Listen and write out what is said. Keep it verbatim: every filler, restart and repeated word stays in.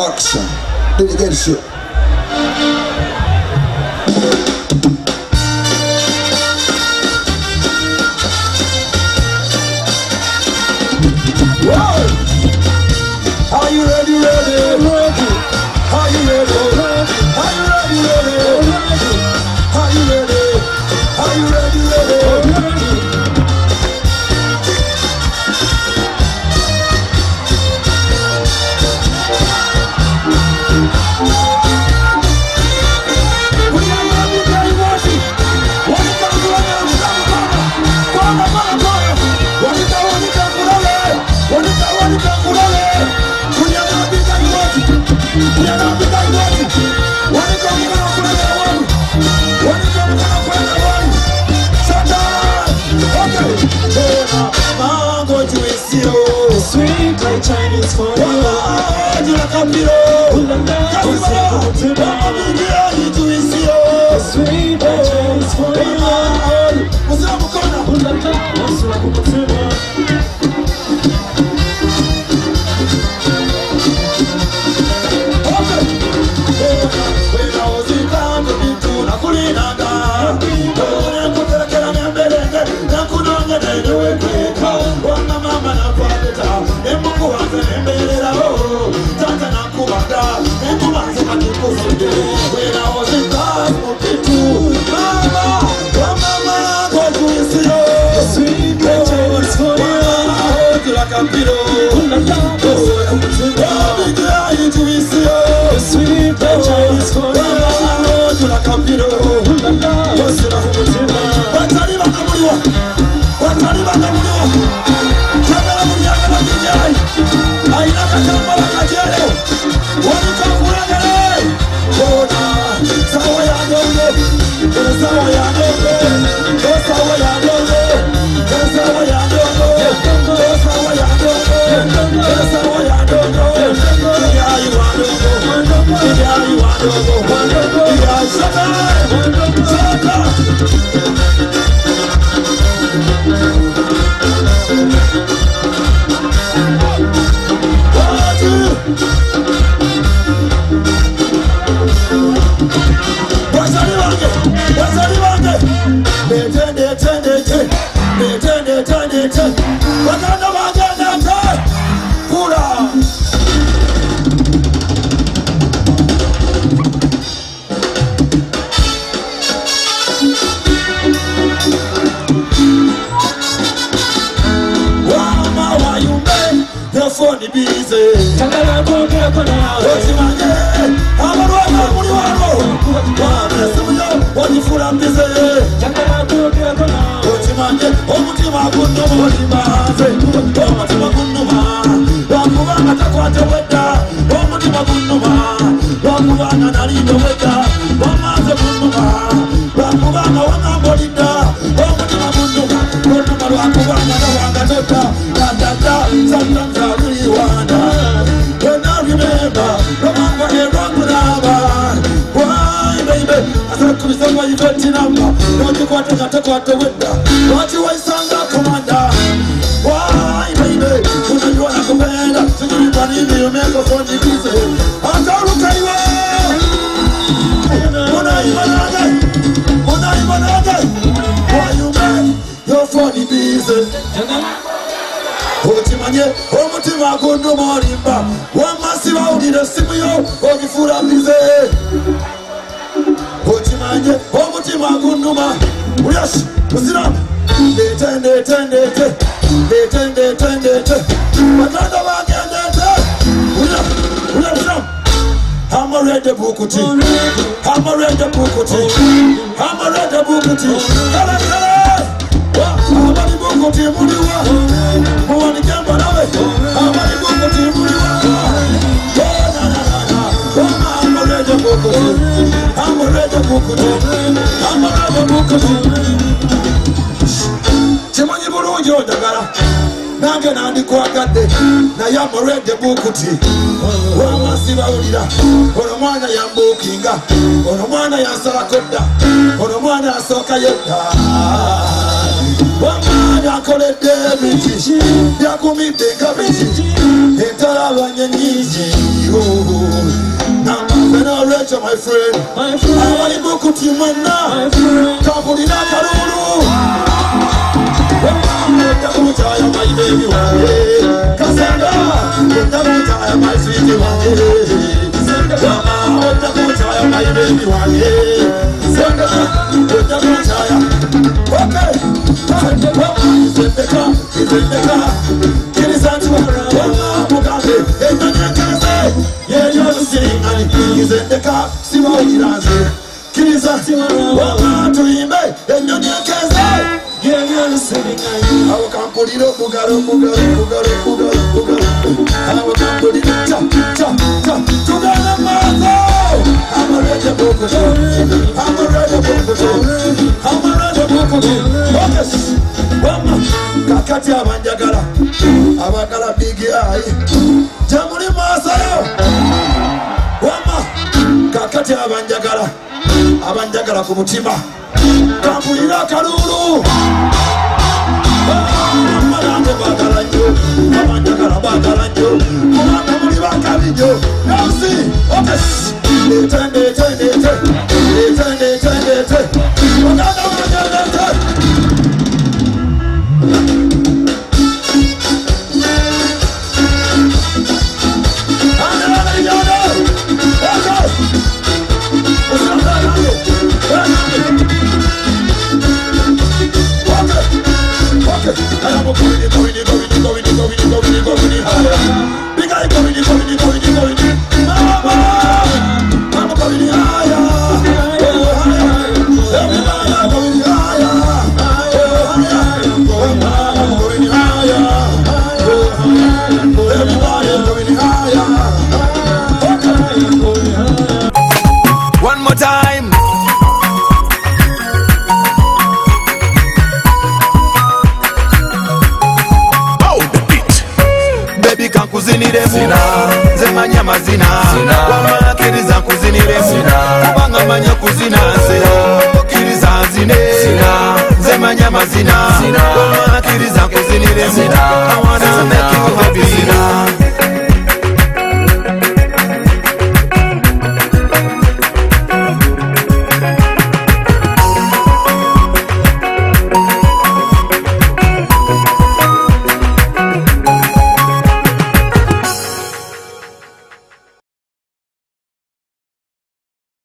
Action. Do it again, shit. Are you ready, ready, ready? Are you ready, ready? Are you ready, ready, ready? Are you ready? Are you ready, ready, ready? Sweet like Chinese for you. Sweet like Chinese for you. When I was in class, mama, mama, God, you see you. Sweet like Chinese for you. Hold you like a pillow. Big eye to see you. Sweet like Chinese for you. Hold you like a pillow. What's the name of the video? What's the name of the video? Camera, camera, camera. I like a camera, camera. What you come for? Funny busy. Tangala kumbia kona yawe. Osimanye. Amarwa muri waro. Wana simuyo. Onifura busy. Tangala kumbia kona yawe. Osimanye. Omutima kuno molimaze. Omutima kuno ma. Wakubanga takwate weda. Omutima kuno ma. Wakubanga nalindo weda. Wamaze kuno ma. Wakubanga wana molida. Omutima kuno ma. Kuno ma wakubanga na wanga tota. Da da da. Sometimes I really wonder. When I remember, remember a wrong number. Why, baby? I said to me, somewhere you got your number. Don't you want to get a quarter window? Don't you waste on the commander? Why, baby? When you want to commander, so you can even make a funny piece. I'm going to tell you. When I even again, when I even again, why you make your funny piece? Otimanye, omutima guno molimba. Wamasiba udire simu yo, ogifura bize. Otimanye, omutima guno ma. Uyashi, usira. Dete, dete, dete. Dete, dete, dete. Matanda bagende dete. Uya, uya, uya. I'm a red bukuti. I'm a red bukuti. I'm a red bukuti. Kala kala. Amani bukuti muliwa. Mwani kemba nawe. Amani bukuti muliwa. I'm a red bukuti. I'm a red bukuti. I'm a red bukuti. Chimanyi bulungi odagala. Nange nandikwagadde. Naye I'm a red bukuti. Wamasiba ulira. Ono mwana yambukinga. Ono mwana yansalako dda. Ono mwana asooka yedda. Wamwana akoledde ebiti. Yakumidde nga biti. Entalabanye nnyingi. Elijah, my friend. My friend. I want to go to Timana. My friend. Kavumba Karuru. Wamutaya, my baby one. Kasanga. Wamutaya, my sweetie one. Wamutaya, my baby one. Sanga. Wamutaya. Okay. He's in the car. He's in the car. Get his hands up. Wamutaya. Yeah, you're singing, and he's in the car. See what he does. Kids are singing, what to him, and you're not. Yeah, you're singing, and I can't put it up, Bugaro, Bugaro, Bugaro, Bugaro, Bugaro. I can't put it up, chop, chop, chop, to the mother. I'm a red book, I'm a red book, I'm a red book. Focus, Mama, Kakati Avangagara, Avagala Big Eye. Jamuri Masayo Wama Kakati Abanjagala Abanjagala Kumutima Kavumba Karuru Amalande Bagalanjo Abanjagala Bagalanjo Kavumba Bagalanjo Now see, okay Lete, lete, lete Lete, lete, lete Ogana Ogana lete Big Eye coming, coming, coming, coming. Mama, I'm coming higher. Everybody going higher. Going higher. Everybody going higher. One more time. Kuzinire sina zemanya mazina wama kiriza kuzinire sina kubanga manya kuzina se kiriza zine sina zemanya mazina